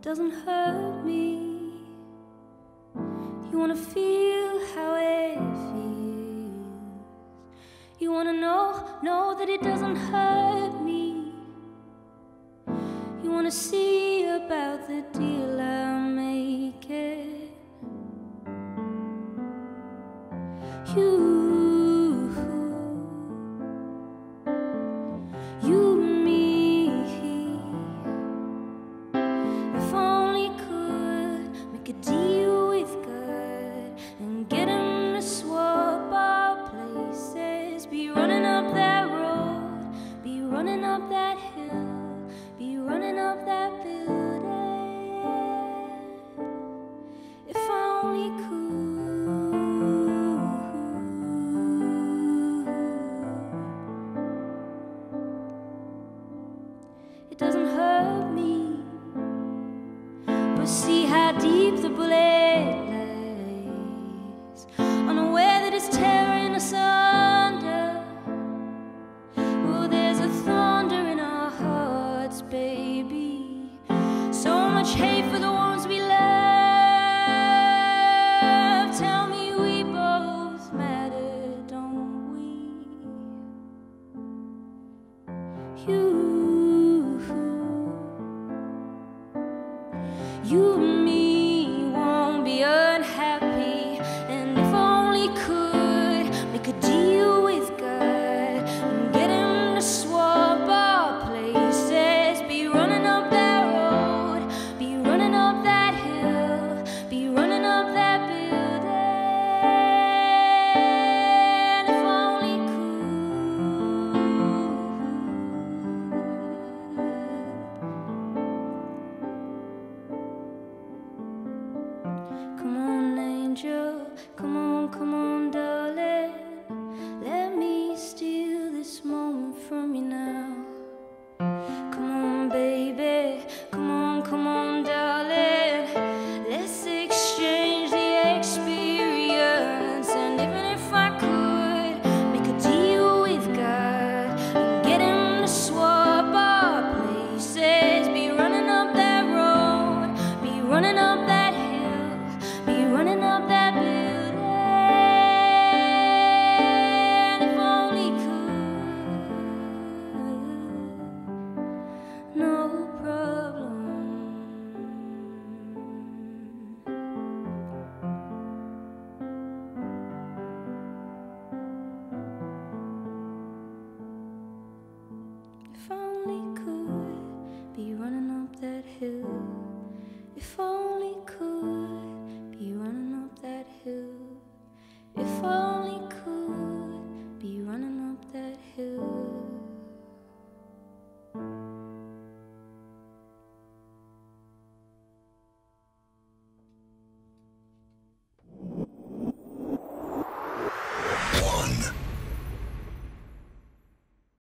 doesn't hurt me. You wanna feel how it feels. You wanna know that it doesn't hurt me. You wanna see about the deal I'll make it. You and me. If only could make a deal with God and get him to swap our places. Be running up that road, be running up that hill, be running up that building. If I only could. It doesn't hurt me, but see how deep the bullet lays, unaware that it's tearing us under. Oh, there's a thunder in our hearts, baby. So much hate for the ones we love. Tell me we both matter, don't we? You and me won't be unhappy. And if only could make a deal with God and get him to swap our places. Be running up that road, be running up that hill, be running up that building. If only Come on, angel, come on, darling. Let me steal this moment from you now. Come on, baby, come on, darling. Let's exchange the experience. And even if I could make a deal with God and get him to swap our places. Be running up that road, be running up that running up that building. If only could, no problem. If only could be running up that hill. If only